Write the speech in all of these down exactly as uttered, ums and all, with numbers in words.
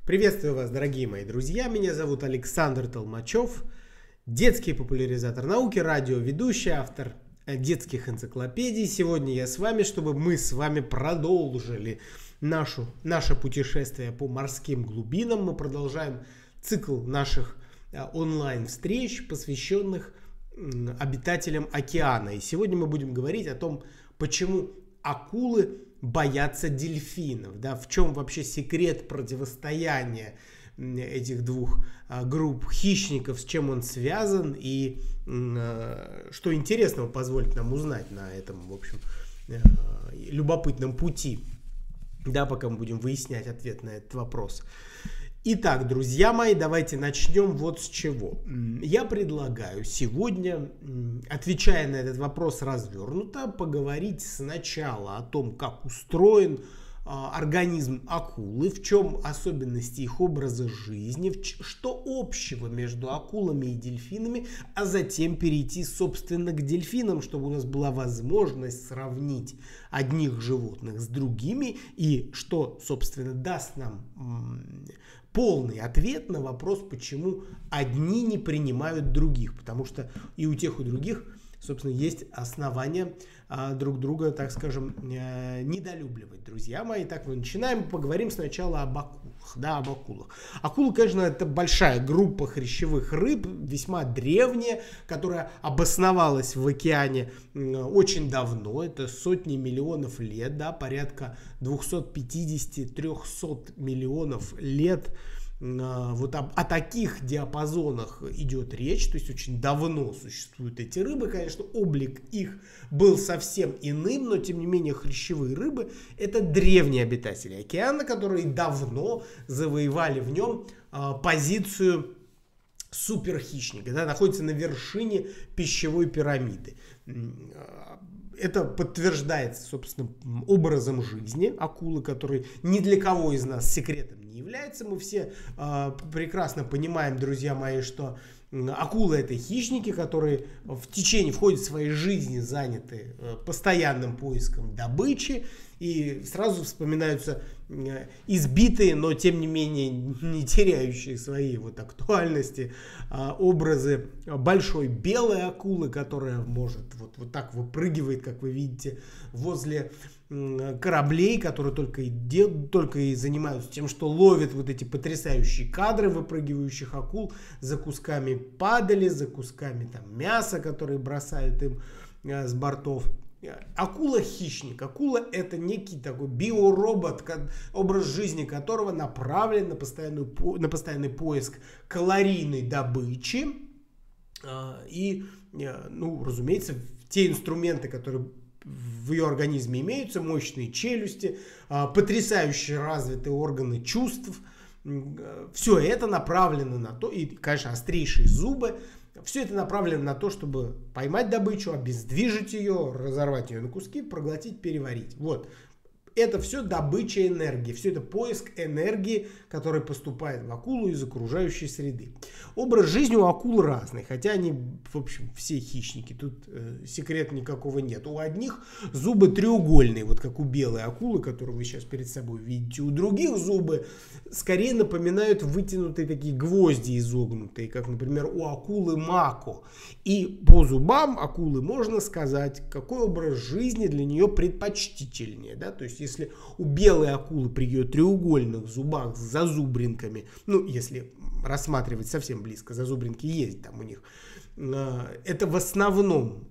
Приветствую вас, дорогие мои друзья. Меня зовут Александр Толмачев, детский популяризатор науки, радиоведущий, автор детских энциклопедий. Сегодня я с вами, чтобы мы с вами продолжили нашу, наше путешествие по морским глубинам. Мы продолжаем цикл наших онлайн-встреч, посвященных обитателям океана. И сегодня мы будем говорить о том, почему акулы боятся дельфинов, да, в чем вообще секрет противостояния этих двух а, групп хищников, с чем он связан и а, что интересного позволит нам узнать на этом, в общем, а, любопытном пути, да, пока мы будем выяснять ответ на этот вопрос. Итак, друзья мои, давайте начнем вот с чего. Я предлагаю сегодня, отвечая на этот вопрос развернуто, поговорить сначала о том, как устроен а, организм акулы, в чем особенности их образа жизни, в ч- что общего между акулами и дельфинами, а затем перейти, собственно, к дельфинам, чтобы у нас была возможность сравнить одних животных с другими и что, собственно, даст нам м- полный ответ на вопрос, почему одни не принимают других. Потому что и у тех, и у других, собственно, есть основания а, друг друга, так скажем, э, недолюбливать. Друзья мои, так мы начинаем. Поговорим сначала об акулах. Да, об акулах. Акулы, конечно, это большая группа хрящевых рыб, весьма древняя, которая обосновалась в океане очень давно. Это сотни миллионов лет, да, порядка двести пятьдесят - триста миллионов лет. Вот о, о таких диапазонах идет речь, то есть очень давно существуют эти рыбы. Конечно, облик их был совсем иным, но тем не менее хрящевые рыбы — это древние обитатели океана, которые давно завоевали в нем а, позицию суперхищника, да, находятся на вершине пищевой пирамиды. Это подтверждается, собственно, образом жизни акулы, который ни для кого из нас секретом не является. Мы все э, прекрасно понимаем, друзья мои, что акулы — это хищники, которые в течение, в ходе своей жизни заняты э, постоянным поиском добычи. И сразу вспоминаются э, избитые, но тем не менее не теряющие своей вот актуальности э, образы большой белой акулы, которая может вот, вот так выпрыгивает, как вы видите, возле э, кораблей, которые только и, дел, только и занимаются тем, что ловят вот эти потрясающие кадры выпрыгивающих акул за кусками падали, за кусками там мяса, которые бросают им э, с бортов. Акула-хищник. Акула — это некий такой биоробот, образ жизни которого направлен на, постоянную, на постоянный поиск калорийной добычи. И, ну, разумеется, те инструменты, которые в ее организме имеются, мощные челюсти, потрясающе развитые органы чувств, все это направлено на то, и, конечно, острейшие зубы. Все это направлено на то, чтобы поймать добычу, обездвижить ее, разорвать ее на куски, проглотить, переварить. Вот. Это все добыча энергии, все это поиск энергии, которая поступает в акулу из окружающей среды. Образ жизни у акул разный, хотя они, в общем, все хищники, тут э, секрета никакого нет. У одних зубы треугольные, вот как у белой акулы, которую вы сейчас перед собой видите. У других зубы скорее напоминают вытянутые такие гвозди изогнутые, как, например, у акулы мако. И по зубам акулы можно сказать, какой образ жизни для нее предпочтительнее, да, то есть если у белой акулы при ее треугольных зубах с зазубринками, ну, если рассматривать совсем близко, зазубринки есть там у них, это в основном,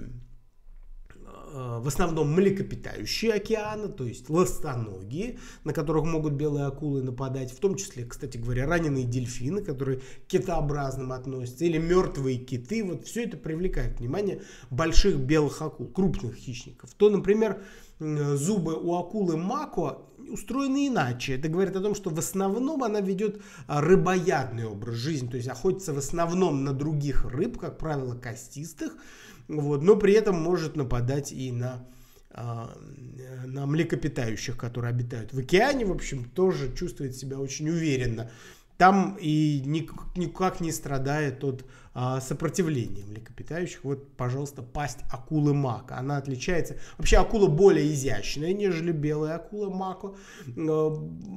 в основном млекопитающие океана, то есть ластоногие, на которых могут белые акулы нападать, в том числе, кстати говоря, раненые дельфины, которые к китообразным относятся, или мертвые киты. Вот все это привлекает внимание больших белых акул, крупных хищников. То, например, зубы у акулы мако устроены иначе. Это говорит о том, что в основном она ведет рыбоядный образ жизни, то есть охотится в основном на других рыб, как правило, костистых, вот, но при этом может нападать и на, на млекопитающих, которые обитают в океане. В общем, тоже чувствует себя очень уверенно. Там и никак не страдает от а, сопротивления млекопитающих. Вот, пожалуйста, пасть акулы мако. Она отличается. Вообще акула более изящная, нежели белая акула мако.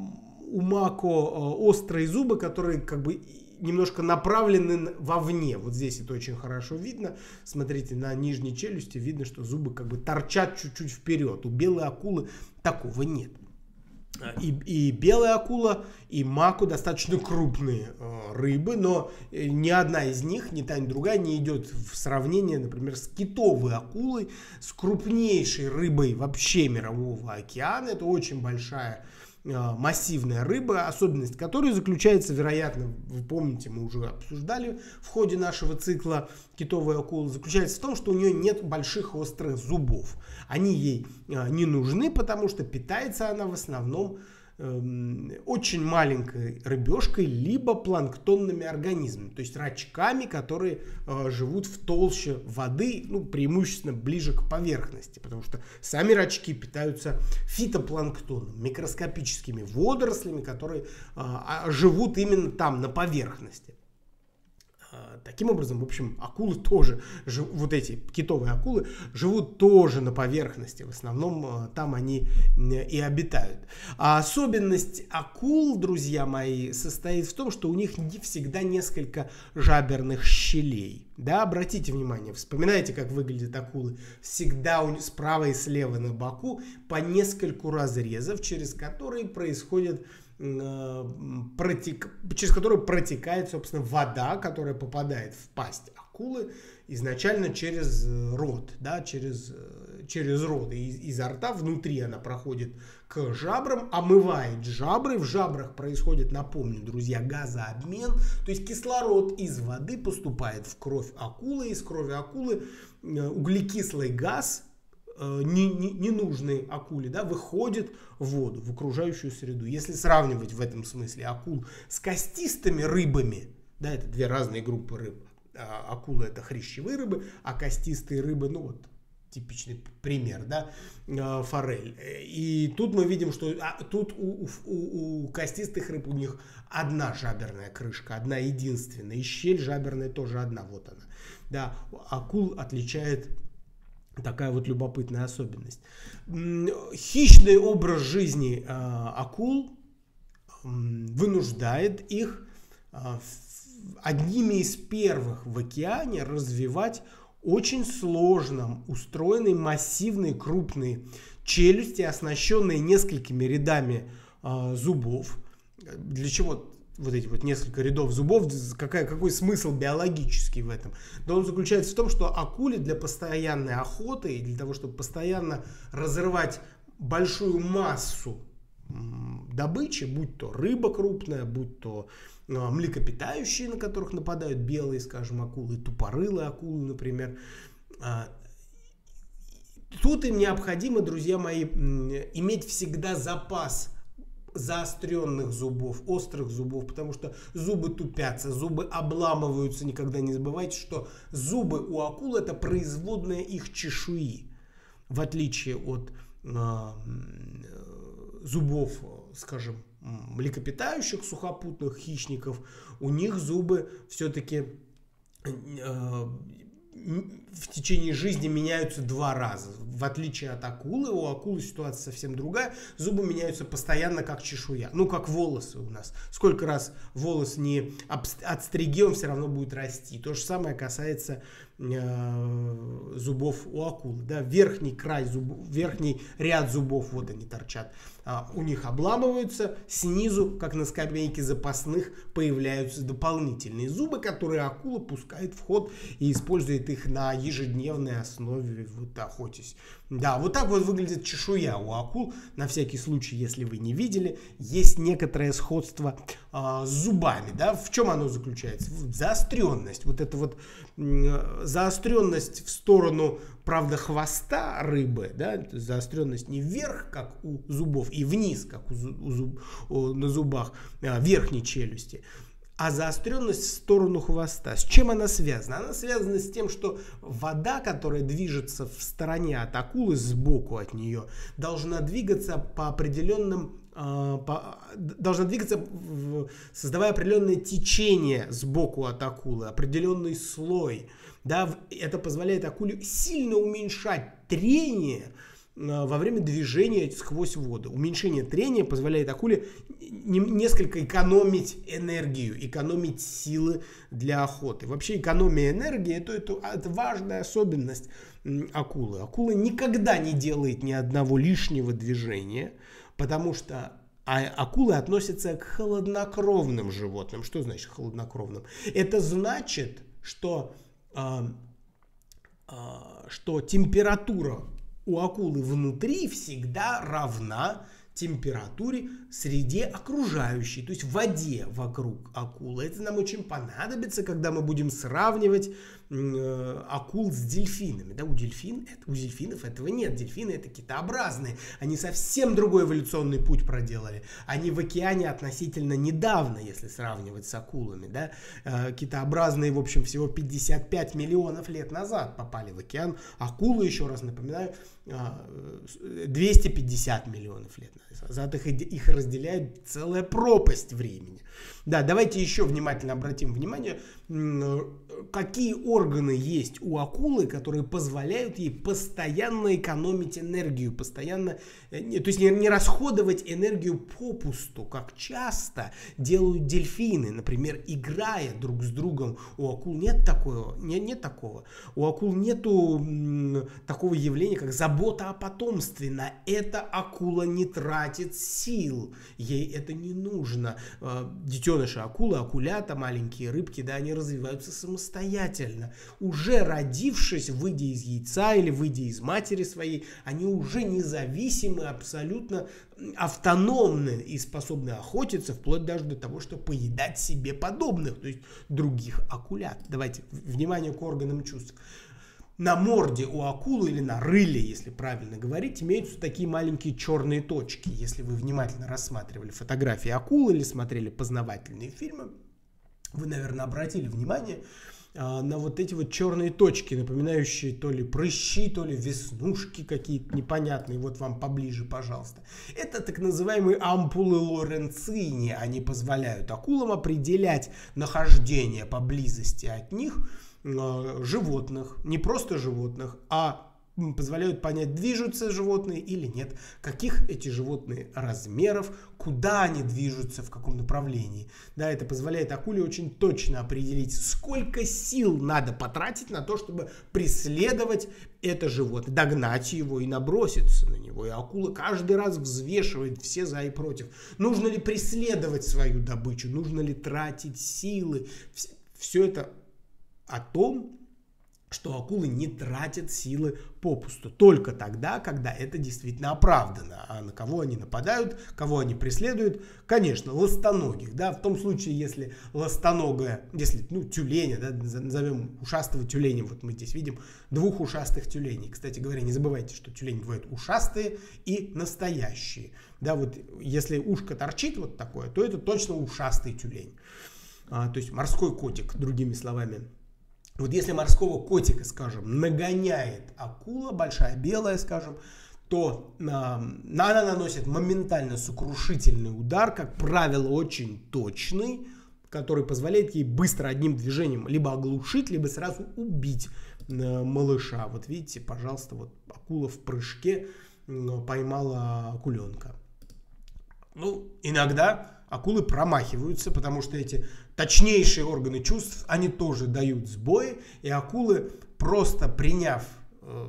у мако острые зубы, которые как бы немножко направлены вовне. Вот здесь это очень хорошо видно. Смотрите, на нижней челюсти видно, что зубы как бы торчат чуть-чуть вперед. У белой акулы такого нет. И, и белая акула, и мако достаточно крупные э, рыбы, но ни одна из них, ни та, ни другая не идет в сравнение, например, с китовой акулой, с крупнейшей рыбой вообще мирового океана. Это очень большая массивная рыба, особенность которой заключается, вероятно, вы помните, мы уже обсуждали в ходе нашего цикла китовой акулы, заключается в том, что у нее нет больших острых зубов. Они ей не нужны, потому что питается она в основном очень маленькой рыбешкой, либо планктонными организмами, то есть рачками, которые э, живут в толще воды, ну, преимущественно ближе к поверхности, потому что сами рачки питаются фитопланктоном, микроскопическими водорослями, которые э, живут именно там, на поверхности. Таким образом, в общем, акулы тоже, вот эти китовые акулы, живут тоже на поверхности. В основном там они и обитают. А особенность акул, друзья мои, состоит в том, что у них не всегда несколько жаберных щелей. Да, обратите внимание, вспоминайте, как выглядят акулы. Всегда у них справа и слева на боку по нескольку разрезов, через которые происходит Протек... через которую протекает, собственно, вода, которая попадает в пасть акулы изначально через рот, да, через, через рот. И изо рта внутри она проходит к жабрам, омывает жабры. В жабрах происходит, напомню, друзья, газообмен. То есть кислород из воды поступает в кровь акулы. Из крови акулы углекислый газ, ненужной акуле, да, выходит в воду, в окружающую среду. Если сравнивать в этом смысле акул с костистыми рыбами, да, это две разные группы рыб. Акулы — это хрящевые рыбы, а костистые рыбы, ну вот, типичный пример, да, форель. И тут мы видим, что а, тут у, у, у костистых рыб у них одна жаберная крышка, одна единственная, и щель жаберная тоже одна, вот она. Да, акул отличает такая вот любопытная особенность. Хищный образ жизни э, акул э, вынуждает их э, одними из первых в океане развивать очень сложно устроенные массивные крупные челюсти, оснащенные несколькими рядами э, зубов. Для чего вот эти вот несколько рядов зубов, какая, какой смысл биологический в этом? Да он заключается в том, что акуле для постоянной охоты и для того, чтобы постоянно разрывать большую массу добычи, будь то рыба крупная, будь то млекопитающие, на которых нападают белые, скажем, акулы, тупорылые акулы, например, тут им необходимо, друзья мои, иметь всегда запас заостренных зубов, острых зубов, потому что зубы тупятся, зубы обламываются. Никогда не забывайте, что зубы у акул — это производная их чешуи. В отличие от э, зубов, скажем, млекопитающих, сухопутных хищников, у них зубы все-таки э, в течение жизни меняются два раза. В отличие от акулы, у акулы ситуация совсем другая. Зубы меняются постоянно, как чешуя. Ну, как волосы у нас. Сколько раз волос не отстриги, он все равно будет расти. То же самое касается э, зубов у акулы. Да? Верхний край зубов, верхний ряд зубов, вот они торчат. А, у них обламываются. Снизу, как на скамейке запасных, появляются дополнительные зубы, которые акула пускает в ход и использует их на ежедневной основе, вот, охотясь. Да, вот так вот выглядит чешуя у акул. На всякий случай, если вы не видели, есть некоторое сходство э, с зубами. Да? В чем оно заключается? Заостренность. Вот эта вот э, заостренность в сторону, правда, хвоста рыбы, да? Заостренность не вверх, как у зубов, и вниз, как у, у зуб, у, на зубах э, верхней челюсти, а заостренность в сторону хвоста. С чем она связана? Она связана с тем, что вода, которая движется в стороне от акулы, сбоку от нее, должна двигаться по определенным, э, по, должна двигаться, в, создавая определенное течение сбоку от акулы, определенный слой. Да? Это позволяет акуле сильно уменьшать трение во время движения сквозь воду. Уменьшение трения позволяет акуле несколько экономить энергию, экономить силы для охоты. Вообще экономия энергии это, это, это важная особенность акулы. Акула никогда не делает ни одного лишнего движения, потому что акулы относятся к холоднокровным животным. Что значит холоднокровным? Это значит, что, э, э, что температура у акулы внутри всегда равна температуре среде окружающей, то есть в воде вокруг акулы. Это нам очень понадобится, когда мы будем сравнивать э, акул с дельфинами. Да, у, дельфин, это, у дельфинов этого нет. Дельфины это китообразные. Они совсем другой эволюционный путь проделали. Они в океане относительно недавно, если сравнивать с акулами. Да? Э, китообразные, в общем, всего пятьдесят пять миллионов лет назад попали в океан. Акулы, еще раз напоминаю, двести пятьдесят миллионов лет назад. Их, их разделяет целая пропасть времени. Да, давайте еще внимательно обратим внимание, какие органы есть у акулы, которые позволяют ей постоянно экономить энергию, постоянно, то есть не, не расходовать энергию попусту, как часто делают дельфины, например, играя друг с другом. У акул нет такого, нет, нет такого. У акул нету м, такого явления, как забота о потомстве. На это акула не тратит сил, ей это не нужно. Детеныши акулы, акулята, маленькие рыбки, да, они развиваются самостоятельно. Уже родившись, выйдя из яйца или выйдя из матери своей, они уже независимы, абсолютно автономны и способны охотиться, вплоть даже до того, что поедать себе подобных, то есть других акулят. Давайте, внимание к органам чувств. На морде у акулы или на рыле, если правильно говорить, имеются такие маленькие черные точки. Если вы внимательно рассматривали фотографии акулы или смотрели познавательные фильмы, вы, наверное, обратили внимание а, на вот эти вот черные точки, напоминающие то ли прыщи, то ли веснушки какие-то непонятные. Вот вам поближе, пожалуйста. Это так называемые ампулы Лоренцини. Они позволяют акулам определять нахождение поблизости от них животных, не просто животных, а позволяют понять, движутся животные или нет, каких эти животные размеров, куда они движутся, в каком направлении. Да, это позволяет акуле очень точно определить, сколько сил надо потратить на то, чтобы преследовать это животное, догнать его и наброситься на него. И акула каждый раз взвешивает все за и против. Нужно ли преследовать свою добычу, нужно ли тратить силы. Все это о том, что акулы не тратят силы попусту. Только тогда, когда это действительно оправдано. А на кого они нападают, кого они преследуют? Конечно, ластоногих. Да? В том случае, если ластоногая, если ну, тюленя, да, назовем ушастого тюленя, вот мы здесь видим двух ушастых тюленей. Кстати говоря, не забывайте, что тюлени бывают ушастые и настоящие. Да, вот если ушко торчит вот такое, то это точно ушастый тюлень. А, то есть морской котик, другими словами. Вот если морского котика, скажем, нагоняет акула, большая белая, скажем, то э, она наносит моментально сокрушительный удар, как правило, очень точный, который позволяет ей быстро одним движением либо оглушить, либо сразу убить э, малыша. Вот видите, пожалуйста, вот акула в прыжке э, поймала акуленка. Ну, иногда акулы промахиваются, потому что эти точнейшие органы чувств, они тоже дают сбои, и акулы, просто приняв, э,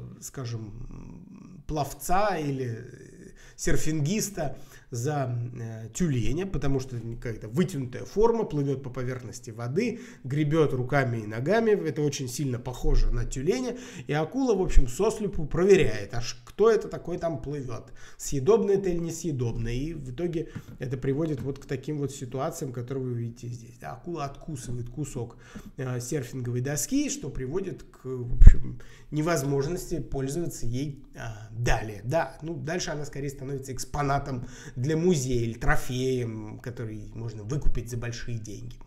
скажем, пловца или серфингиста за э, тюленя, потому что какая-то вытянутая форма, плывет по поверхности воды, гребет руками и ногами, это очень сильно похоже на тюленя, и акула, в общем, сослепу проверяет, аж кто это такой там плывет, съедобно это или несъедобно, и в итоге это приводит вот к таким вот ситуациям, которые вы видите здесь. Да, акула откусывает кусок э, серфинговой доски, что приводит к, в общем, невозможности пользоваться ей э, далее. Да, ну дальше она скорее становится экспонатом для музея или трофеем, который можно выкупить за большие деньги.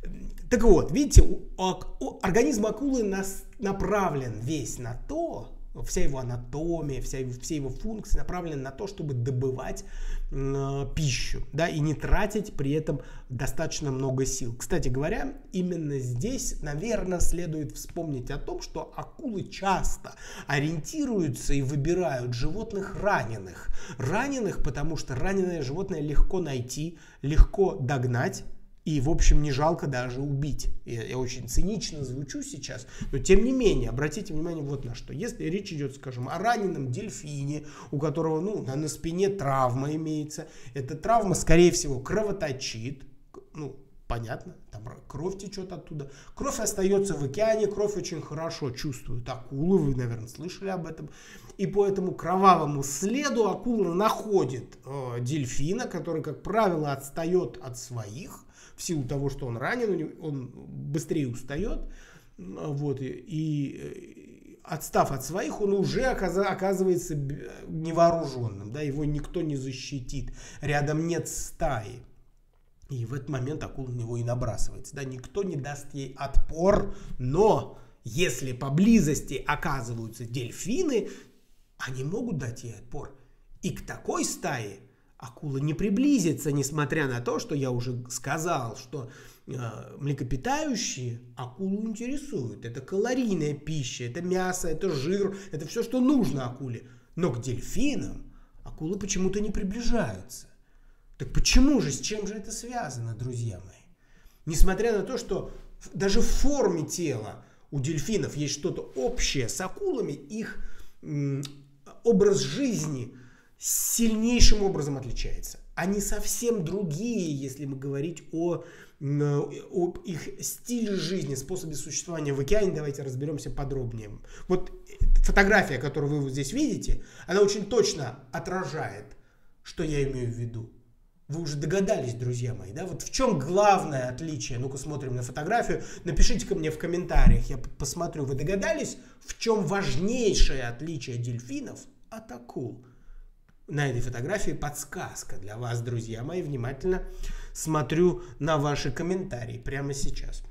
Так вот, видите, у, у, организм акулы нас направлен весь на то, вся его анатомия, вся, все его функции направлены на то, чтобы добывать э, пищу, да, и не тратить при этом достаточно много сил. Кстати говоря, именно здесь, наверное, следует вспомнить о том, что акулы часто ориентируются и выбирают животных раненых. Раненых, потому что раненое животное легко найти, легко догнать. И, в общем, не жалко даже убить. Я, я очень цинично звучу сейчас, но тем не менее, обратите внимание вот на что. Если речь идет, скажем, о раненом дельфине, у которого ну, на спине травма имеется, эта травма, скорее всего, кровоточит, ну, понятно, там кровь течет оттуда. Кровь остается в океане, кровь очень хорошо чувствуют акулы, вы, наверное, слышали об этом. И по этому кровавому следу акула находит э, дельфина, который, как правило, отстает от своих, в силу того, что он ранен, он быстрее устает, вот, и, и отстав от своих, он уже оказывается невооруженным, да, его никто не защитит, рядом нет стаи. И в этот момент акула на него и набрасывается, да, никто не даст ей отпор, но если поблизости оказываются дельфины, они могут дать ей отпор. И к такой стае акула не приблизится, несмотря на то, что я уже сказал, что э, млекопитающие акулу интересуют. Это калорийная пища, это мясо, это жир, это все, что нужно акуле. Но к дельфинам акулы почему-то не приближаются. Так почему же, с чем же это связано, друзья мои? Несмотря на то, что даже в форме тела у дельфинов есть что-то общее с акулами, их м, образ жизни сильнейшим образом отличается. Они совсем другие, если мы говорить о, о их стиле жизни, способе существования в океане. Давайте разберемся подробнее. Вот фотография, которую вы вот здесь видите, она очень точно отражает, что я имею в виду. Вы уже догадались, друзья мои, да? Вот в чем главное отличие? Ну-ка смотрим на фотографию. Напишите-ка мне в комментариях, я посмотрю, вы догадались, в чем важнейшее отличие дельфинов от акул? На этой фотографии подсказка для вас, друзья мои. Внимательно смотрю на ваши комментарии прямо сейчас.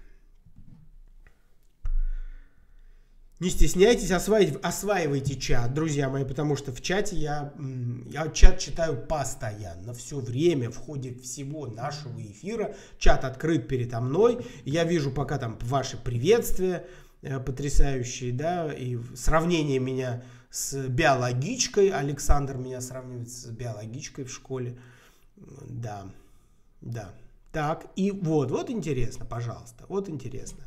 Не стесняйтесь, осваивайте, осваивайте чат, друзья мои, потому что в чате я, я чат читаю постоянно, все время, в ходе всего нашего эфира. Чат открыт передо мной. Я вижу пока там ваши приветствия потрясающие, да, и сравнение меня с биологичкой. Александр меня сравнивает с биологичкой в школе. Да, да. Так, и вот, вот интересно, пожалуйста, вот интересно.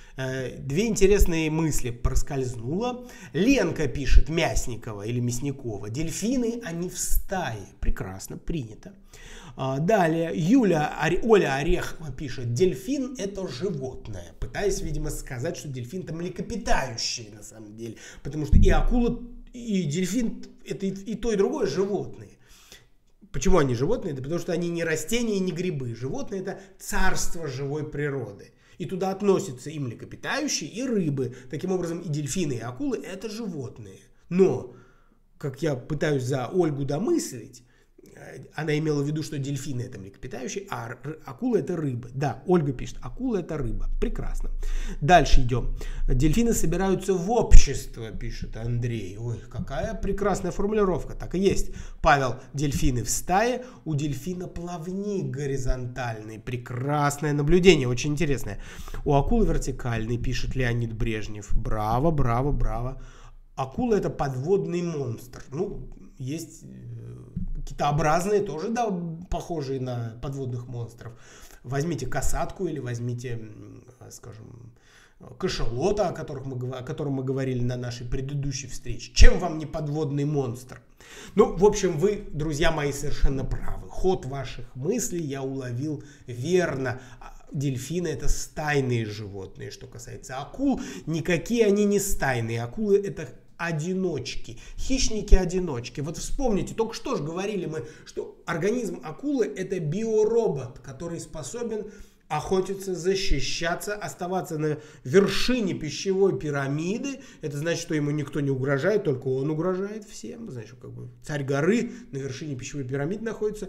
Две интересные мысли проскользнуло. Ленка пишет, Мясникова или Мясникова: дельфины, они в стае. Прекрасно, принято. Далее Юля, Оля Орехова пишет: дельфин — это животное. Пытаясь, видимо, сказать, что дельфин — это млекопитающие на самом деле. Потому что и акула, и дельфин — это и то, и другое животные. Почему они животные? Да потому что они не растения и не грибы. Животные — это царство живой природы. И туда относятся и млекопитающие, и рыбы. Таким образом, и дельфины, и акулы — это животные. Но, как я пытаюсь за Ольгу домыслить, она имела в виду, что дельфины — это млекопитающие, а акула — это рыба. Да, Ольга пишет, акула — это рыба. Прекрасно. Дальше идем. Дельфины собираются в общество, пишет Андрей. Ой, какая прекрасная формулировка. Так и есть. Павел, дельфины в стае, у дельфина плавник горизонтальный. Прекрасное наблюдение, очень интересное. У акулы вертикальный, пишет Леонид Брежнев. Браво, браво, браво. Акула — это подводный монстр. Ну, есть китообразные тоже, да, похожие на подводных монстров. Возьмите касатку или возьмите, скажем, кашалота, о, которых мы, о котором мы говорили на нашей предыдущей встрече. Чем вам не подводный монстр? Ну, в общем, вы, друзья мои, совершенно правы. Ход ваших мыслей я уловил верно. Дельфины — это стайные животные. Что касается акул, никакие они не стайные. Акулы — это одиночки, хищники-одиночки. Вот вспомните, только что же говорили мы, что организм акулы — это биоробот, который способен охотиться, защищаться, оставаться на вершине пищевой пирамиды. Это значит, что ему никто не угрожает, только он угрожает всем. Значит, как бы царь горы на вершине пищевой пирамиды находится.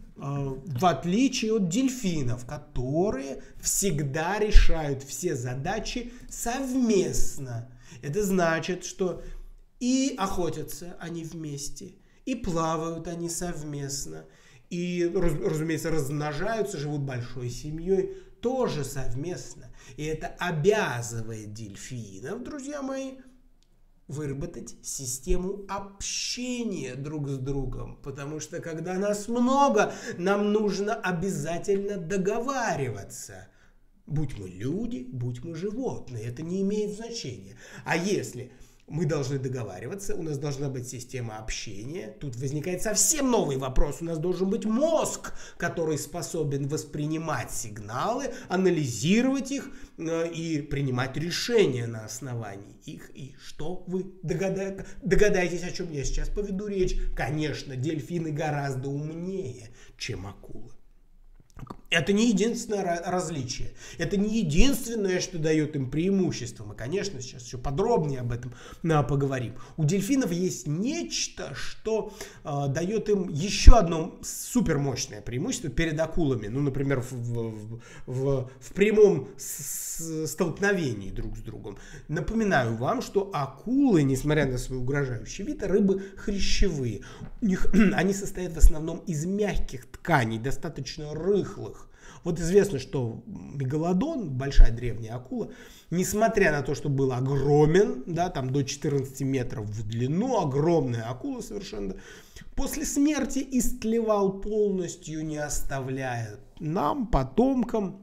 В отличие от дельфинов, которые всегда решают все задачи совместно. Это значит, что И охотятся они вместе, и плавают они совместно, и, разумеется, размножаются, живут большой семьей тоже совместно. И это обязывает дельфинов, друзья мои, выработать систему общения друг с другом. Потому что когда нас много, нам нужно обязательно договариваться. Будь мы люди, будь мы животные, это не имеет значения. А если мы должны договариваться, у нас должна быть система общения. Тут возникает совсем новый вопрос. У нас должен быть мозг, который способен воспринимать сигналы, анализировать их э, и принимать решения на основании их. И что вы догада... догадаетесь, о чем я сейчас поведу речь? Конечно, дельфины гораздо умнее, чем акулы. Это не единственное различие. Это не единственное, что дает им преимущество. Мы, конечно, сейчас еще подробнее об этом поговорим. У дельфинов есть нечто, что э, дает им еще одно супермощное преимущество перед акулами. Ну, например, в, в, в, в прямом столкновении друг с другом. Напоминаю вам, что акулы, несмотря на свой угрожающий вид, рыбы хрящевые. У них, они состоят в основном из мягких тканей, достаточно рыхлых. Вот известно, что мегалодон, большая древняя акула, несмотря на то, что был огромен, да, там до четырнадцати метров в длину, огромная акула совершенно, после смерти истлевал полностью, не оставляя нам, потомкам,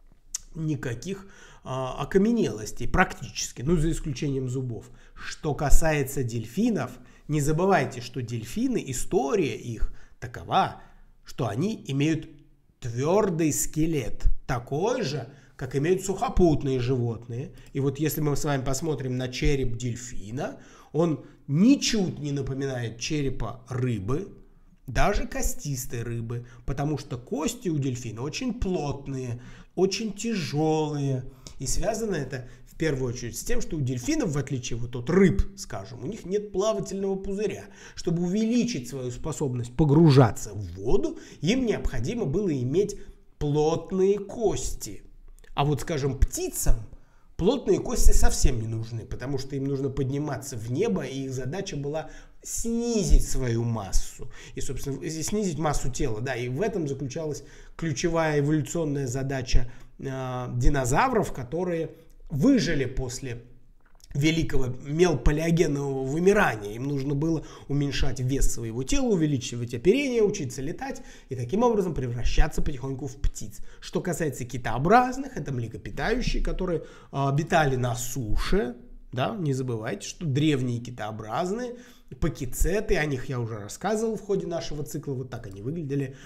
никаких а, окаменелостей практически, ну, за исключением зубов. Что касается дельфинов, не забывайте, что дельфины, история их такова, что они имеют твердый скелет, такой же, как имеют сухопутные животные. И вот если мы с вами посмотрим на череп дельфина, он ничуть не напоминает черепа рыбы, даже костистой рыбы, потому что кости у дельфина очень плотные, очень тяжелые. И связано это в первую очередь с тем, что у дельфинов, в отличие вот от рыб, скажем, у них нет плавательного пузыря. Чтобы увеличить свою способность погружаться в воду, им необходимо было иметь плотные кости. А вот, скажем, птицам плотные кости совсем не нужны, потому что им нужно подниматься в небо, и их задача была снизить свою массу. И, собственно, снизить массу тела. Да, и в этом заключалась ключевая эволюционная задача э, динозавров, которые выжили после великого мелпалеогенного вымирания. Им нужно было уменьшать вес своего тела, увеличивать оперение, учиться летать и таким образом превращаться потихоньку в птиц. Что касается китообразных, это млекопитающие, которые э, обитали на суше. Да, не забывайте, что древние китообразные, пакицеты, о них я уже рассказывал в ходе нашего цикла, вот так они выглядели,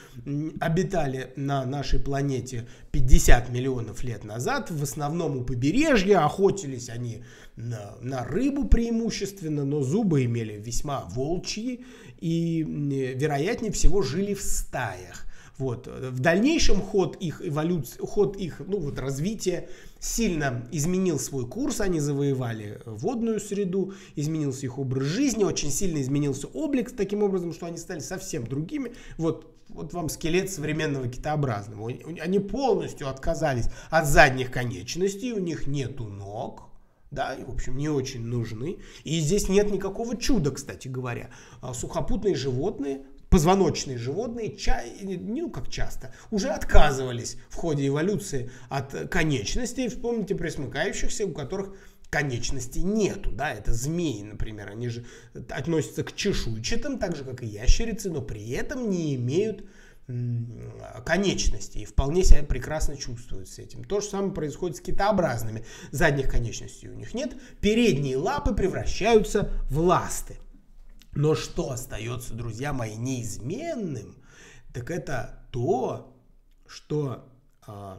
обитали на нашей планете пятьдесят миллионов лет назад, в основном у побережья, охотились они на, на рыбу преимущественно, но зубы имели весьма волчьи и, вероятнее всего, жили в стаях. Вот. В дальнейшем ход их эволюции, ход их ну, вот, развития сильно изменил свой курс, они завоевали водную среду, изменился их образ жизни, очень сильно изменился облик таким образом, что они стали совсем другими. Вот, вот вам скелет современного китообразного. Они полностью отказались от задних конечностей, у них нету ног. Да, и, в общем, не очень нужны. И здесь нет никакого чуда, кстати говоря. Сухопутные животные, позвоночные животные, ча... ну как часто, уже отказывались в ходе эволюции от конечностей. Вспомните пресмыкающихся, у которых конечностей нету. Да? Это змеи, например. Они же относятся к чешуйчатым, так же, как и ящерицы, но при этом не имеют конечностей и вполне себя прекрасно чувствуют с этим. То же самое происходит с китообразными. Задних конечностей у них нет. Передние лапы превращаются в ласты. Но что остается, друзья мои, неизменным, так это то, что э,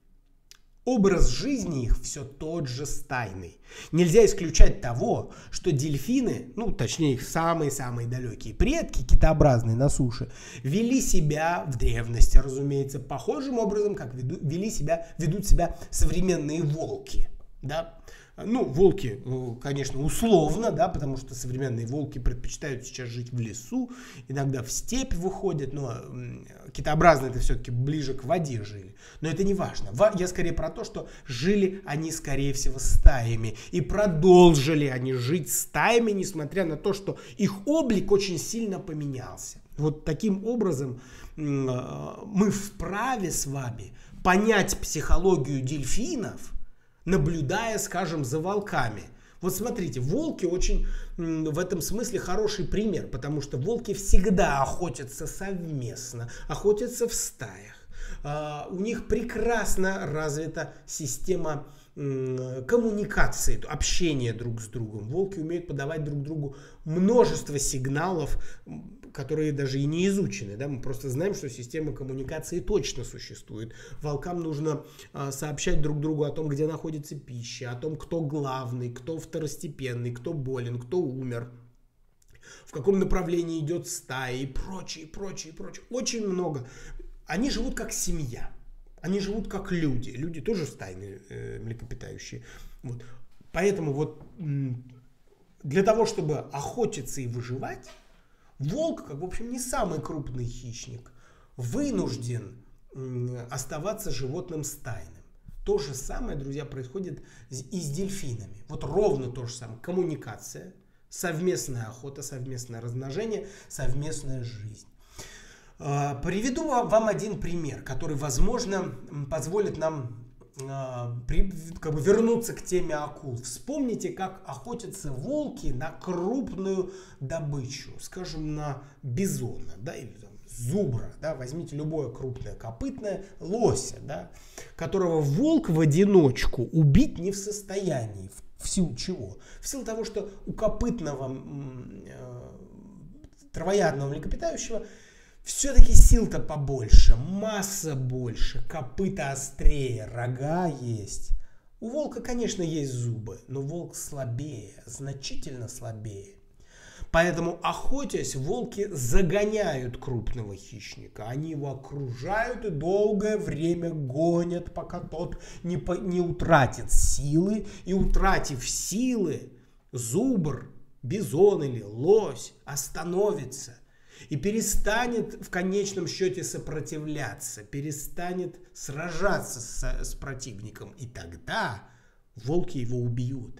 образ жизни их все тот же стайный. Нельзя исключать того, что дельфины, ну точнее их самые-самые далекие предки, китообразные на суше, вели себя в древности, разумеется, похожим образом, как веду, вели себя, ведут себя современные волки. Да? Ну, волки, конечно, условно, да, потому что современные волки предпочитают сейчас жить в лесу, иногда в степь выходят, но китообразные это все-таки ближе к воде жили. Но это не важно. Я скорее про то, что жили они, скорее всего, стаями. И продолжили они жить стаями, несмотря на то, что их облик очень сильно поменялся. Вот таким образом мы вправе с вами понять психологию дельфинов, наблюдая, скажем, за волками. Вот смотрите, волки очень в этом смысле хороший пример, потому что волки всегда охотятся совместно, охотятся в стаях. У них прекрасно развита система коммуникации, общения друг с другом. Волки умеют подавать друг другу множество сигналов, которые даже и не изучены. Да? Мы просто знаем, что система коммуникации точно существует. Волкам нужно а, сообщать друг другу о том, где находится пища, о том, кто главный, кто второстепенный, кто болен, кто умер, в каком направлении идет стая и прочее, прочее, прочее. Очень много. Они живут как семья. Они живут как люди. Люди тоже стайные э, млекопитающие. Вот. Поэтому вот для того, чтобы охотиться и выживать, волк, как в общем не самый крупный хищник, вынужден оставаться животным стайным. То же самое, друзья, происходит и с дельфинами. Вот ровно то же самое. Коммуникация, совместная охота, совместное размножение, совместная жизнь. Приведу вам один пример, который, возможно, позволит нам как бы вернуться к теме акул. Вспомните, как охотятся волки на крупную добычу, скажем, на бизона, да, или там, зубра, да, возьмите любое крупное копытное, лося, да, которого волк в одиночку убить не в состоянии. В силу чего? В силу того, что у копытного э, травоядного млекопитающего все-таки сил-то побольше, масса больше, копыта острее, рога есть. У волка, конечно, есть зубы, но волк слабее, значительно слабее. Поэтому, охотясь, волки загоняют крупного хищника. Они его окружают и долгое время гонят, пока тот не, по, не утратит силы. И, утратив силы, зубр, бизон или лось остановится. И перестанет в конечном счете сопротивляться, перестанет сражаться с, с противником. И тогда волки его убьют.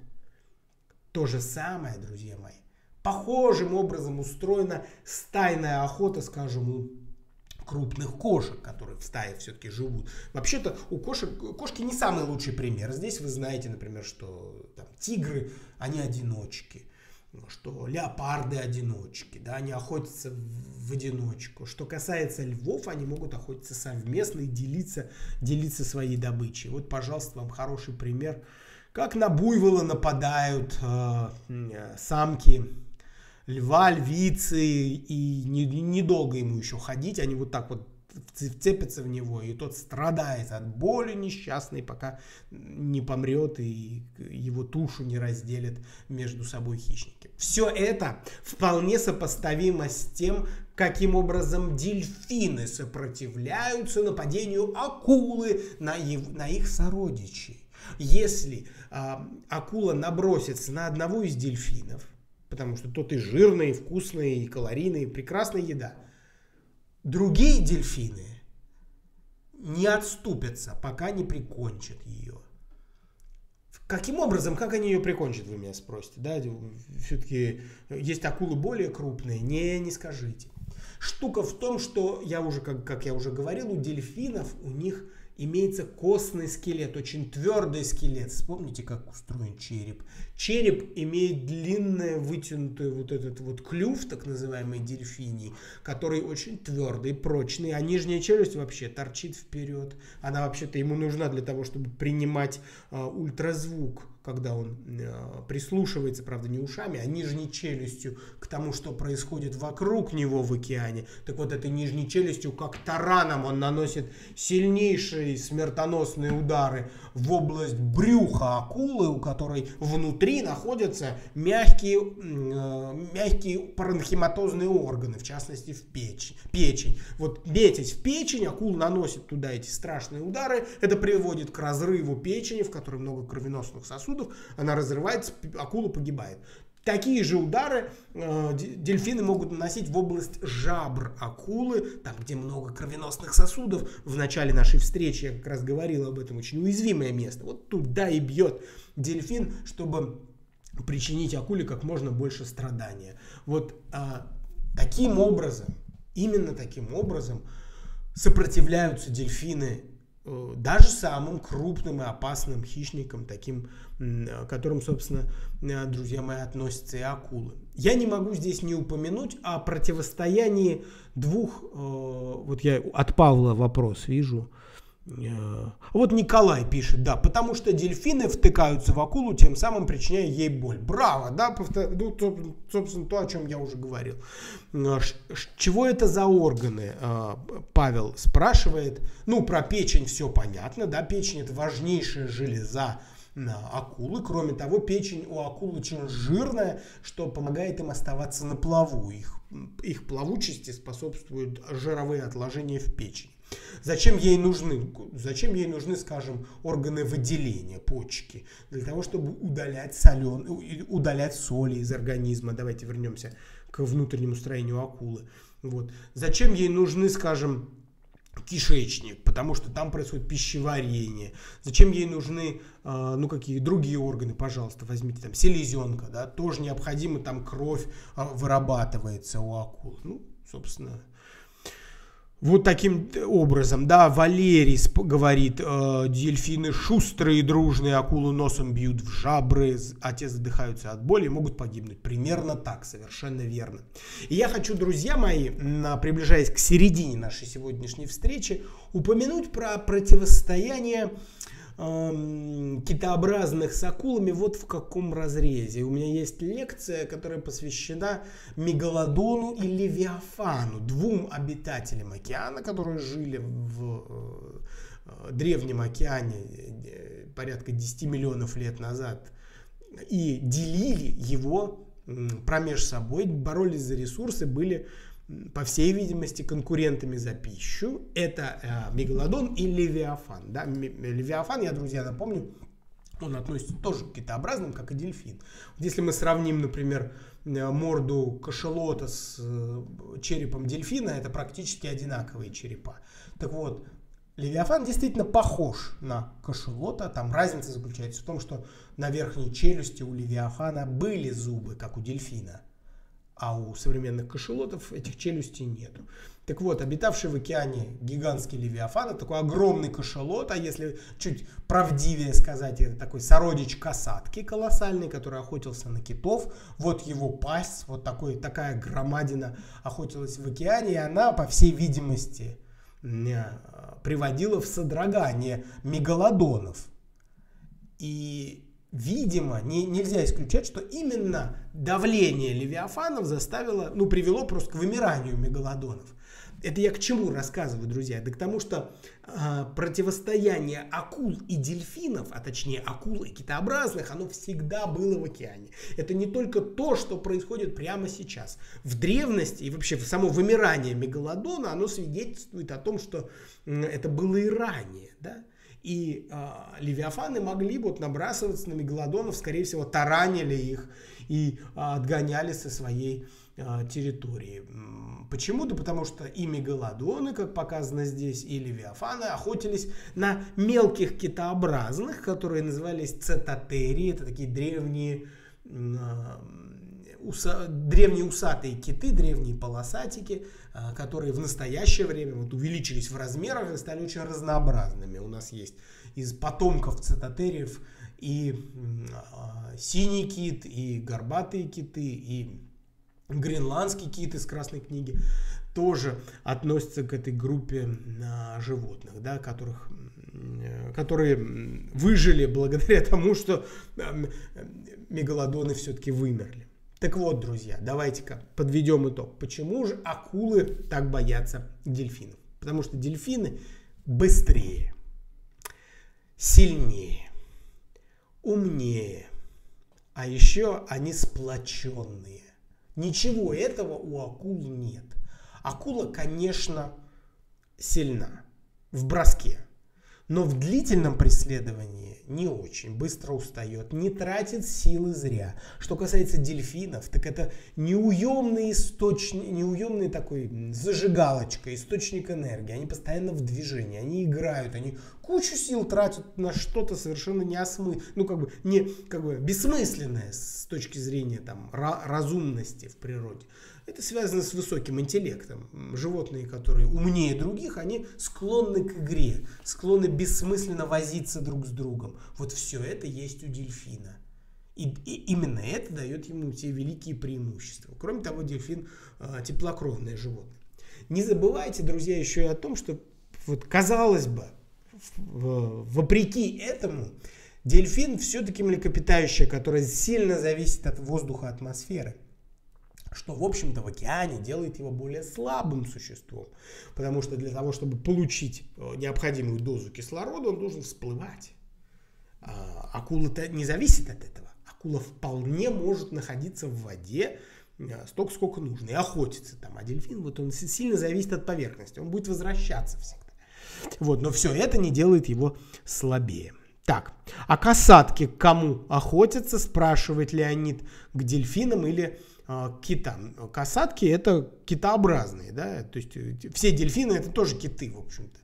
То же самое, друзья мои. Похожим образом устроена стайная охота, скажем, у крупных кошек, которые в стае все-таки живут. Вообще-то у кошек, кошки не самый лучший пример. Здесь вы знаете, например, что там, тигры, они одиночки. Что леопарды одиночки, да, они охотятся в, в одиночку. Что касается львов, они могут охотиться совместно и делиться, делиться своей добычей. Вот, пожалуйста, вам хороший пример, как на буйвола нападают э, самки льва, львицы, и недолго ему еще ходить, они вот так вот вцепятся в него, и тот страдает от боли несчастной, пока не помрет и его тушу не разделят между собой хищники. Все это вполне сопоставимо с тем, каким образом дельфины сопротивляются нападению акулы на, его, на их сородичей. Если э, акула набросится на одного из дельфинов, потому что тот и жирный, и вкусный, и калорийный, и прекрасная еда, другие дельфины не отступятся, пока не прикончат ее. Каким образом, как они ее прикончат, вы меня спросите? Да? Все-таки есть акулы более крупные? Не, не скажите. Штука в том, что, я уже, как, как я уже говорил, у дельфинов у них имеется костный скелет, очень твердый скелет. Вспомните, как устроен череп. Череп имеет длинный вытянутый вот этот вот клюв, так называемый дельфиний, который очень твердый, прочный, а нижняя челюсть вообще торчит вперед. Она вообще-то ему нужна для того, чтобы принимать а, ультразвук, когда он э, прислушивается, правда, не ушами, а нижней челюстью к тому, что происходит вокруг него в океане. Так вот, этой нижней челюстью, как тараном, он наносит сильнейший наносили смертоносные удары в область брюха акулы, у которой внутри находятся мягкие, э, мягкие паренхиматозные органы, в частности в печень. печень. Вот метясь в печень, акула наносит туда эти страшные удары, это приводит к разрыву печени, в которой много кровеносных сосудов, она разрывается, акула погибает. Такие же удары э, дельфины могут наносить в область жабр акулы, там, где много кровеносных сосудов. В начале нашей встречи я как раз говорил об этом, очень уязвимое место. Вот туда и бьет дельфин, чтобы причинить акуле как можно больше страдания. Вот э, таким образом, именно таким образом сопротивляются дельфины даже самым крупным и опасным хищникам, таким, к которым, собственно, друзья мои, относятся и акулы. Я не могу здесь не упомянуть о противостоянии двух, вот я от Павла вопрос вижу, вот Николай пишет, да, потому что дельфины втыкаются в акулу, тем самым причиняя ей боль. Браво, да, ну, собственно, то, о чем я уже говорил. Чего это за органы, Павел спрашивает. Ну, про печень все понятно, да, печень — это важнейшая железа акулы. Кроме того, печень у акул очень жирная, что помогает им оставаться на плаву. Их, их плавучести способствуют жировые отложения в печени. Зачем ей нужны, зачем ей нужны, скажем, органы выделения, почки? Для того, чтобы удалять, солен, удалять соли из организма. Давайте вернемся к внутреннему строению акулы. Вот. Зачем ей нужны, скажем, кишечник? Потому что там происходит пищеварение. Зачем ей нужны, ну, какие другие органы? Пожалуйста, возьмите там селезенка, да, тоже необходимо, там кровь вырабатывается у акул. Ну, собственно... Вот таким образом, да, Валерий говорит, э, дельфины шустрые и дружные, акулу носом бьют в жабры, а те задыхаются от боли и могут погибнуть. Примерно так, совершенно верно. И я хочу, друзья мои, приближаясь к середине нашей сегодняшней встречи, упомянуть про противостояние китообразных с акулами вот в каком разрезе. У меня есть лекция, которая посвящена мегалодону и левиафану, двум обитателям океана, которые жили в древнем океане порядка десяти миллионов лет назад и делили его промеж собой, боролись за ресурсы, были, по всей видимости, конкурентами за пищу. Это э, мегалодон и левиафан. Да? Левиафан, я, друзья, напомню, он относится тоже к китообразным, как и дельфин. Вот если мы сравним, например, морду кашалота с э, черепом дельфина, это практически одинаковые черепа. Так вот, левиафан действительно похож на кашалота. Там разница заключается в том, что на верхней челюсти у левиафана были зубы, как у дельфина. А у современных кашалотов этих челюстей нету. Так вот, обитавший в океане гигантский левиафан — это такой огромный кашалот, а если чуть правдивее сказать, это такой сородич касатки колоссальный, который охотился на китов. Вот его пасть, вот такой, такая громадина охотилась в океане, и она, по всей видимости, приводила в содрогание мегалодонов. И... Видимо, не, нельзя исключать, что именно давление левиафанов заставило, ну, привело просто к вымиранию мегалодонов. Это я к чему рассказываю, друзья? Да к тому, что э, противостояние акул и дельфинов, а точнее акул и китообразных, оно всегда было в океане. Это не только то, что происходит прямо сейчас. В древности и вообще в само вымирание мегалодона, оно свидетельствует о том, что э, это было и ранее, да? И э, левиафаны могли вот набрасываться на мегалодонов, скорее всего, таранили их и э, отгоняли со своей э, территории. Почему? Да потому что и мегалодоны, как показано здесь, и левиафаны охотились на мелких китообразных, которые назывались цетотерии. Это такие древние, э, уса, древние усатые киты, древние полосатики, которые в настоящее время вот увеличились в размерах и стали очень разнообразными. У нас есть из потомков цетотериев и э, синий кит, и горбатые киты, и гренландский кит из Красной книги тоже относятся к этой группе э, животных, да, которых, э, которые выжили благодаря тому, что э, мегалодоны все-таки вымерли. Так вот, друзья, давайте-ка подведем итог. Почему же акулы так боятся дельфинов? Потому что дельфины быстрее. сильнее, умнее, а еще они сплоченные. Ничего этого у акул нет. Акула, конечно, сильна в броске, но в длительном преследовании не очень, быстро устает, не тратит силы зря. Что касается дельфинов, так это неуемный источник, неуемный такой зажигалочка, источник энергии. Они постоянно в движении, они играют, они кучу сил тратят на что-то совершенно неосмысленное, ну как бы не как бы бессмысленное с точки зрения там разумности в природе. Это связано с высоким интеллектом. Животные, которые умнее других, они склонны к игре, склонны бессмысленно возиться друг с другом. Вот все это есть у дельфина. И, и именно это дает ему те великие преимущества. Кроме того, дельфин э, теплокровное животное. Не забывайте, друзья, еще и о том, что, вот, казалось бы, в, вопреки этому, дельфин все-таки млекопитающее, которое сильно зависит от воздуха, атмосферы. Что, в общем-то, в океане делает его более слабым существом. Потому что для того, чтобы получить необходимую дозу кислорода, он должен всплывать. А акула-то не зависит от этого. Акула вполне может находиться в воде столько, сколько нужно, и охотиться там. А дельфин, вот он сильно зависит от поверхности. Он будет возвращаться всегда. Вот, но все это не делает его слабее. Так, а касатки к кому охотятся, спрашивает Леонид, к дельфинам или к китам? Касатки — это китообразные, да, то есть все дельфины — это тоже киты, в общем-то.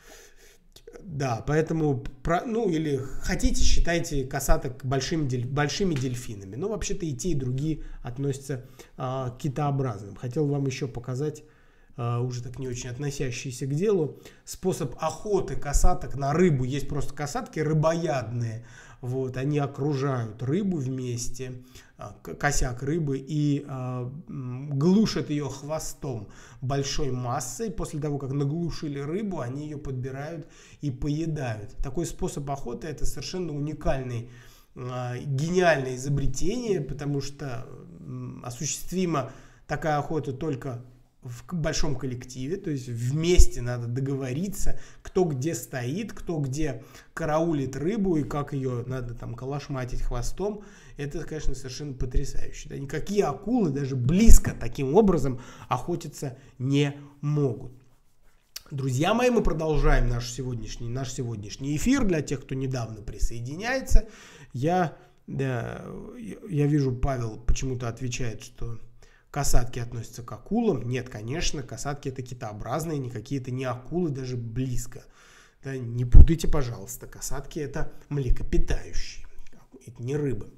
Да, поэтому, ну или хотите, считайте касаток большими, большими дельфинами. Но вообще-то и те, и другие относятся а, к китообразным. Хотел вам еще показать, а, уже так не очень относящийся к делу, способ охоты касаток на рыбу. Есть просто касатки рыбоядные. Вот, они окружают рыбу вместе, косяк рыбы, и э, глушат ее хвостом большой массой. После того, как наглушили рыбу, они ее подбирают и поедают. Такой способ охоты — это совершенно уникальный, э, гениальное изобретение, потому что э, осуществима такая охота только в большом коллективе, то есть вместе надо договориться, кто где стоит, кто где караулит рыбу и как ее надо там калашматить хвостом. Это, конечно, совершенно потрясающе. Да? Никакие акулы даже близко таким образом охотиться не могут. Друзья мои, мы продолжаем наш сегодняшний, наш сегодняшний эфир. Для тех, кто недавно присоединяется, я, да, я вижу, Павел почему-то отвечает, что касатки относятся к акулам. Нет, конечно, касатки — это китообразные, никакие это не акулы, даже близко. Да, не путайте, пожалуйста, касатки — это млекопитающие, это не рыбы.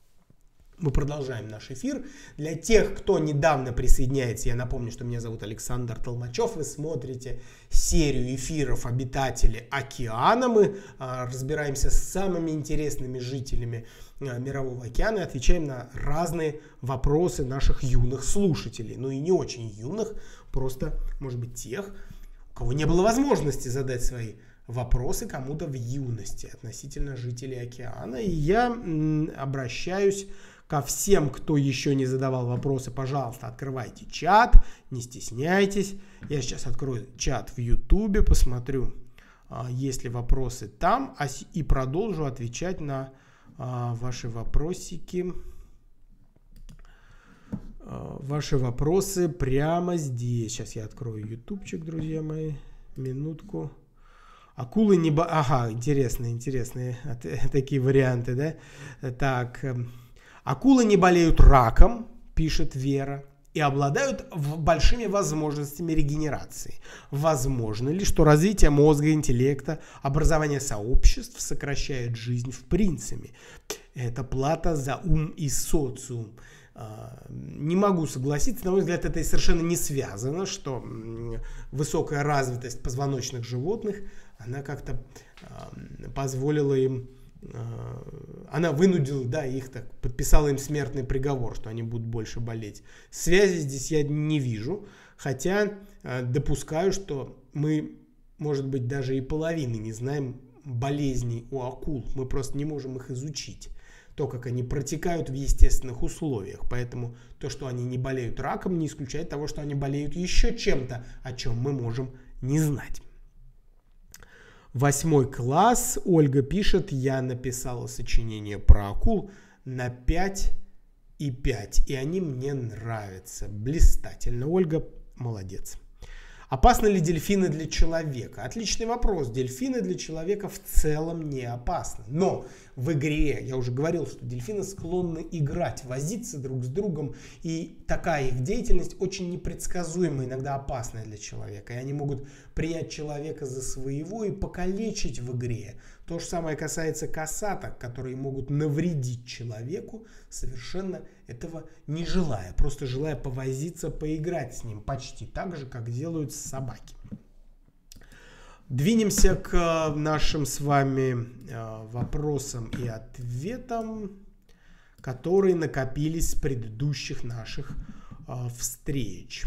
Мы продолжаем наш эфир. Для тех, кто недавно присоединяется, я напомню, что меня зовут Александр Толмачев. Вы смотрите серию эфиров «Обитатели океана». Мы а, разбираемся с самыми интересными жителями а, Мирового океана и отвечаем на разные вопросы наших юных слушателей. Ну и не очень юных, просто, может быть, тех, у кого не было возможности задать свои вопросы кому-то в юности относительно жителей океана. И я м, обращаюсь ко всем, кто еще не задавал вопросы. Пожалуйста, открывайте чат, не стесняйтесь. Я сейчас открою чат в Ютубе, посмотрю, есть ли вопросы там, и продолжу отвечать на ваши вопросики. Ваши вопросы прямо здесь. Сейчас я открою ютубчик, друзья мои. Минутку. Акулы не... Бо... Ага, интересные, интересные такие варианты, да? Так... Акулы не болеют раком, пишет Вера, и обладают большими возможностями регенерации. Возможно ли, что развитие мозга, интеллекта, образование сообществ сокращает жизнь в принципе? Это плата за ум и социум. Не могу согласиться, на мой взгляд, это совершенно не связано, что высокая развитость позвоночных животных, она как-то позволила им, она вынудила, да, их так, подписала им смертный приговор, что они будут больше болеть. Связи здесь я не вижу, хотя допускаю, что мы, может быть, даже и половины не знаем болезней у акул. Мы просто не можем их изучить, то, как они протекают в естественных условиях. Поэтому то, что они не болеют раком, не исключает того, что они болеют еще чем-то, о чем мы можем не знать. Восьмой класс. Ольга пишет, я написала сочинение про акул на пять и пять, и они мне нравятся. Блистательно. Ольга, молодец. Опасны ли дельфины для человека? Отличный вопрос. Дельфины для человека в целом не опасны. Но в игре, я уже говорил, что дельфины склонны играть, возиться друг с другом. И такая их деятельность очень непредсказуема, иногда опасная для человека. И они могут принять человека за своего и покалечить в игре. То же самое касается косаток, которые могут навредить человеку, совершенно этого не желая. Просто желая повозиться, поиграть с ним. Почти так же, как делают собаки. Двинемся к нашим с вами вопросам и ответам, которые накопились с предыдущих наших встреч.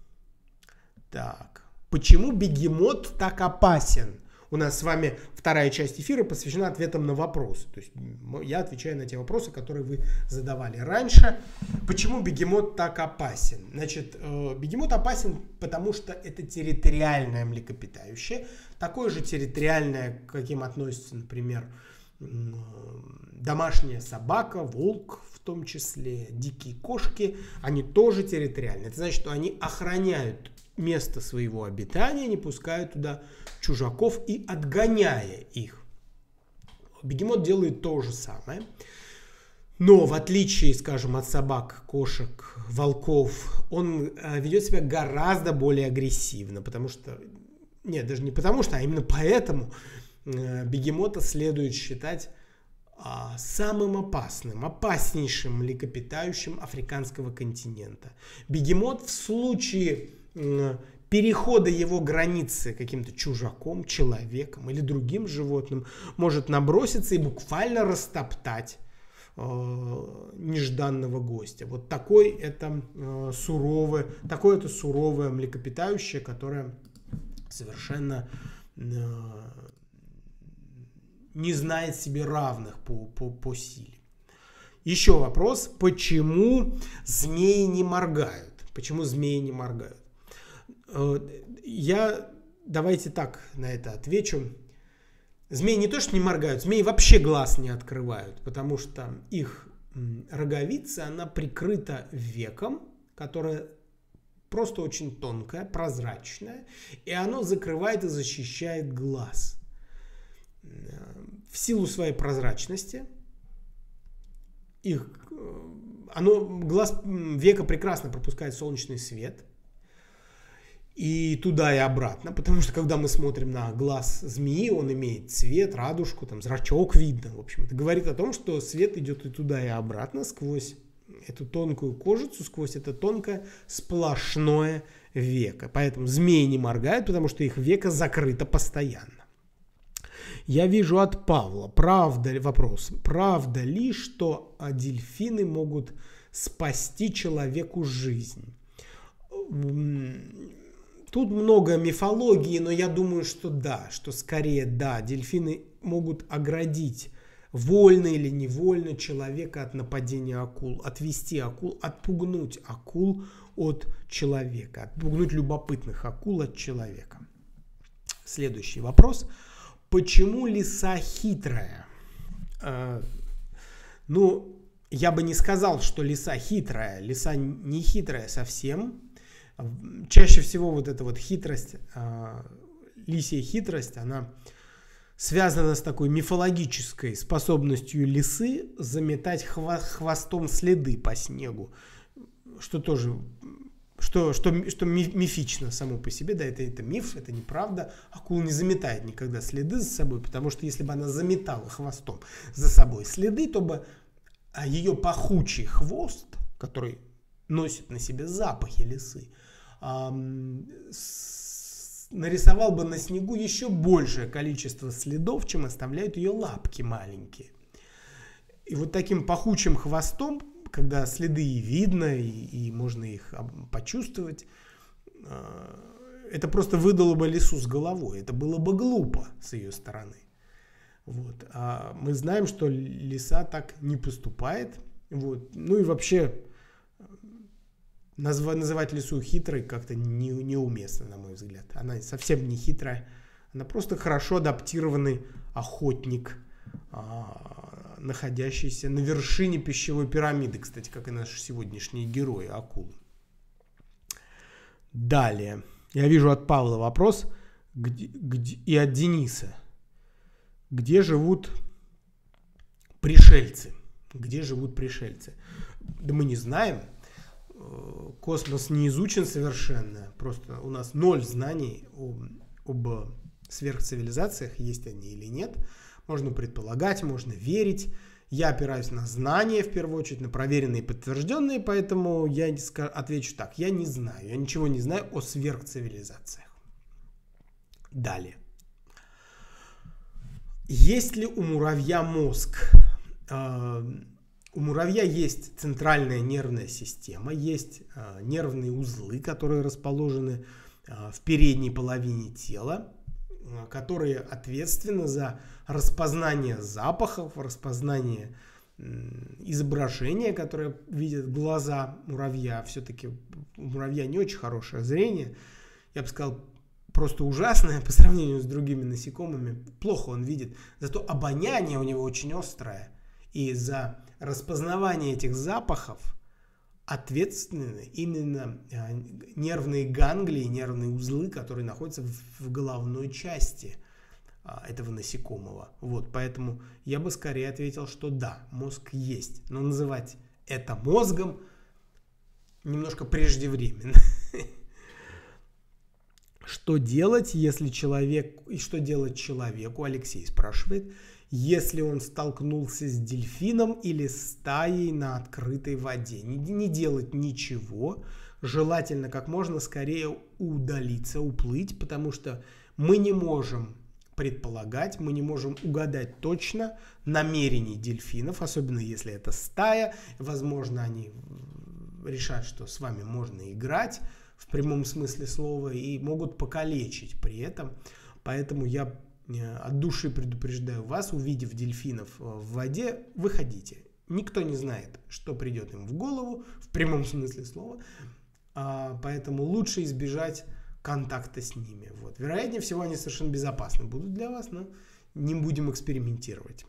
Так. Почему бегемот так опасен? У нас с вами вторая часть эфира посвящена ответам на вопросы. То есть я отвечаю на те вопросы, которые вы задавали раньше. Почему бегемот так опасен? Значит, бегемот опасен, потому что это территориальное млекопитающее. Такое же территориальное, к каким относится, например, домашняя собака, волк в том числе, дикие кошки. Они тоже территориальные. Это значит, что они охраняют место своего обитания, не пуская туда чужаков и отгоняя их. Бегемот делает то же самое. Но в отличие, скажем, от собак, кошек, волков, он ведет себя гораздо более агрессивно. Потому что... Нет, даже не потому что, а именно поэтому бегемота следует считать самым опасным, опаснейшим млекопитающим африканского континента. Бегемот в случае перехода его границы каким-то чужаком, человеком или другим животным может наброситься и буквально растоптать э, нежданного гостя. Вот такой это, э, суровое, такое это суровое млекопитающее, которое совершенно э, не знает себе равных по, по, по силе. Еще вопрос, почему змеи не моргают? Почему змеи не моргают? Я, давайте так на это отвечу. Змеи не то что не моргают, змеи вообще глаз не открывают, потому что их роговица, она прикрыта веком, которое просто очень тонкое, прозрачное, и оно закрывает и защищает глаз. В силу своей прозрачности их, оно, глаз века прекрасно пропускает солнечный свет, и туда и обратно, потому что когда мы смотрим на глаз змеи, он имеет цвет, радужку, там зрачок видно. В общем, это говорит о том, что свет идет и туда, и обратно сквозь эту тонкую кожицу, сквозь это тонкое сплошное веко. Поэтому змеи не моргают, потому что их веко закрыто постоянно. Я вижу от Павла, правда, вопрос, правда ли, что дельфины могут спасти человеку жизнь? Тут много мифологии, но я думаю, что да, что скорее да, дельфины могут оградить вольно или невольно человека от нападения акул, отвести акул, отпугнуть акул от человека, отпугнуть любопытных акул от человека. Следующий вопрос. Почему лиса хитрая? Э, ну, я бы не сказал, что лиса хитрая. Лиса не хитрая совсем. Чаще всего вот эта вот хитрость, э, лисья хитрость, она связана с такой мифологической способностью лисы заметать хво- хвостом следы по снегу, что тоже, что, что, что мифично само по себе, да, это, это миф, это неправда. Акула не заметает никогда следы за собой, потому что если бы она заметала хвостом за собой следы, то бы ее пахучий хвост, который носит на себе запахи лисы, нарисовал бы на снегу еще большее количество следов, чем оставляют ее лапки маленькие. И вот таким пахучим хвостом, когда следы и видно, и, и можно их почувствовать, это просто выдало бы лису с головой. Это было бы глупо с ее стороны. Вот. А мы знаем, что лиса так не поступает. Вот. Ну и вообще называть лису хитрой как-то не, неуместно, на мой взгляд. Она совсем не хитрая, Она просто хорошо адаптированный охотник, находящийся на вершине пищевой пирамиды, кстати, как и наши сегодняшние герои, акулы. Далее. Я вижу от Павла вопрос где, где, и от Дениса. Где живут пришельцы? Где живут пришельцы? Да мы не знаем. Космос не изучен совершенно. Просто у нас ноль знаний об, об сверхцивилизациях, есть они или нет. Можно предполагать, можно верить. Я опираюсь на знания, в первую очередь, на проверенные и подтвержденные, поэтому я отвечу так. Я не знаю, я ничего не знаю о сверхцивилизациях. Далее. Есть ли у муравья мозг? У муравья есть центральная нервная система, есть нервные узлы, которые расположены в передней половине тела, которые ответственны за распознание запахов, распознание изображения, которое видят глаза муравья. Все-таки у муравья не очень хорошее зрение. Я бы сказал, просто ужасное по сравнению с другими насекомыми. Плохо он видит. Зато обоняние у него очень острое. И за распознавание этих запахов ответственны именно нервные ганглии, нервные узлы, которые находятся в головной части этого насекомого. Вот, поэтому я бы скорее ответил, что да, мозг есть. Но называть это мозгом немножко преждевременно. Что делать, если человек... И что делать человеку, Алексей спрашивает, если он столкнулся с дельфином или стаей на открытой воде? Не, не делать ничего. Желательно как можно скорее удалиться, уплыть, потому что мы не можем предполагать, мы не можем угадать точно намерений дельфинов, особенно если это стая. Возможно, они решат, что с вами можно играть в прямом смысле слова и могут покалечить при этом. Поэтому я от души предупреждаю вас, увидев дельфинов в воде, выходите. Никто не знает, что придет им в голову, в прямом смысле слова, поэтому лучше избежать контакта с ними. Вот. Вероятнее всего, они совершенно безопасны будут для вас, но не будем экспериментировать.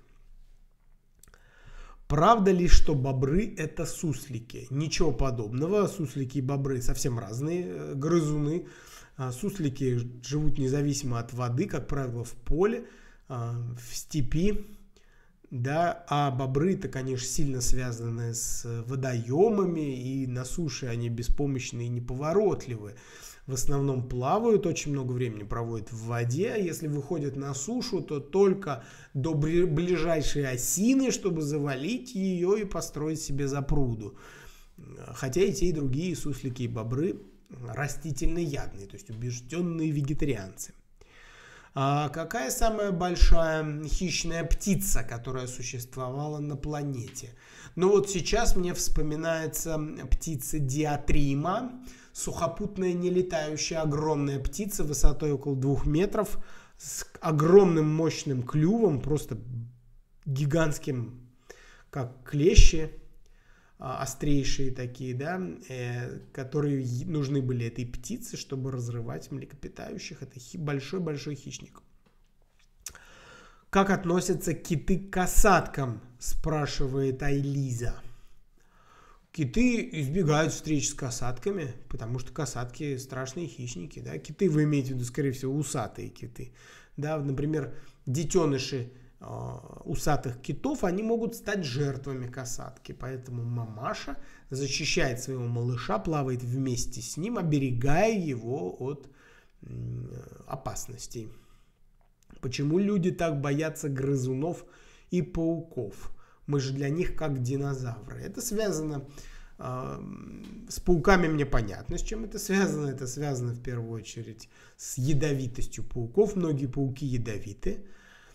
Правда ли, что бобры – это суслики? Ничего подобного. Суслики и бобры совсем разные грызуны. Суслики живут независимо от воды, как правило, в поле, в степи. Да, а бобры-то, конечно, сильно связаны с водоемами, и на суше они беспомощные и неповоротливые. В основном плавают, очень много времени проводят в воде. А если выходят на сушу, то только до ближайшей осины, чтобы завалить ее и построить себе запруду. Хотя и те, и другие суслики и бобры растительноядные, то есть убежденные вегетарианцы. А какая самая большая хищная птица, которая существовала на планете? Ну вот сейчас мне вспоминается птица диатрима, сухопутная нелетающая огромная птица высотой около двух метров, с огромным мощным клювом, просто гигантским, как клещи, острейшие такие, да, э, которые нужны были этой птице, чтобы разрывать млекопитающих. Это большой-большой хищник. Как относятся киты к касаткам, спрашивает Айлиза. Киты избегают встреч с касатками, потому что касатки страшные хищники. Да? Киты, вы имеете в виду, скорее всего, усатые киты. Да? Например, детеныши э, усатых китов, они могут стать жертвами касатки. Поэтому мамаша защищает своего малыша, плавает вместе с ним, оберегая его от э, опасностей. Почему люди так боятся грызунов и пауков? Мы же для них как динозавры. Это связано э, с пауками, мне понятно, с чем это связано. Это связано в первую очередь с ядовитостью пауков. Многие пауки ядовиты.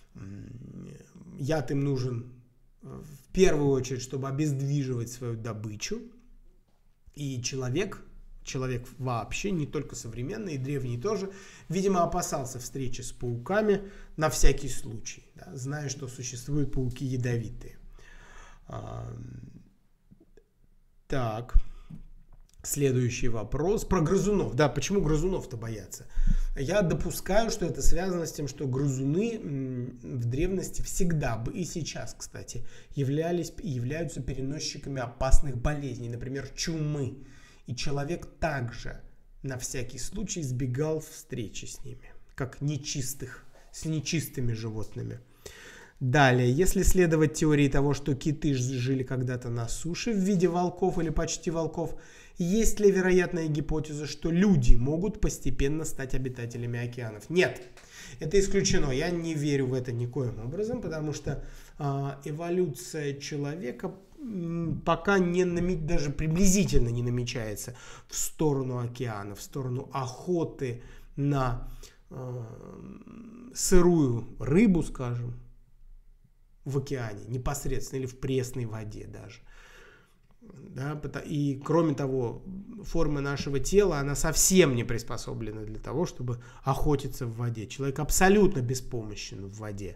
Яд им нужен в первую очередь, чтобы обездвиживать свою добычу. И человек, человек вообще, не только современный, и древний тоже, видимо, опасался встречи с пауками на всякий случай, да, зная, что существуют пауки ядовитые. Так, Следующий вопрос про грызунов. Да, почему грызунов-то боятся? Я допускаю, что это связано с тем, что грызуны в древности всегда, и сейчас, кстати, являлись, являются переносчиками опасных болезней, например, чумы. И человек также на всякий случай избегал встречи с ними, как нечистых, с нечистыми животными. Далее, если следовать теории того, что киты жили когда-то на суше в виде волков или почти волков, есть ли вероятная гипотеза, что люди могут постепенно стать обитателями океанов? Нет, это исключено. Я не верю в это никоим образом, потому что э, эволюция человека пока не намеч... даже приблизительно не намечается в сторону океана, в сторону охоты на э, сырую рыбу, скажем, в океане, непосредственно, или в пресной воде даже. Да, и кроме того, форма нашего тела, она совсем не приспособлена для того, чтобы охотиться в воде. Человек абсолютно беспомощен в воде.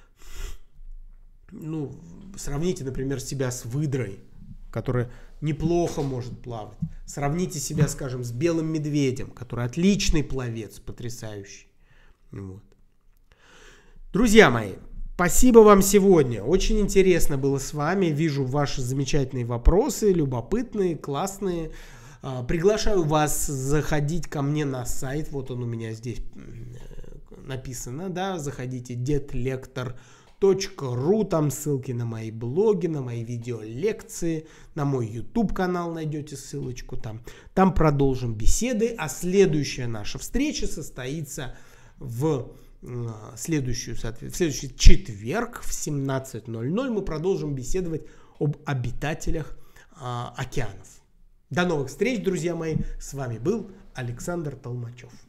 Ну, сравните, например, себя с выдрой, которая неплохо может плавать. Сравните себя, скажем, с белым медведем, который отличный пловец, потрясающий. Вот. Друзья мои, спасибо вам сегодня. Очень интересно было с вами. Вижу ваши замечательные вопросы, любопытные, классные. Приглашаю вас заходить ко мне на сайт. Вот он у меня здесь написано. Да? Заходите детлектор точка ру. Там ссылки на мои блоги, на мои видеолекции, на мой YouTube канал найдете ссылочку там. Там продолжим беседы. А следующая наша встреча состоится в... Следующую, в следующий четверг в семнадцать ноль ноль мы продолжим беседовать об обитателях а, океанов. До новых встреч, друзья мои. С вами был Александр Толмачев.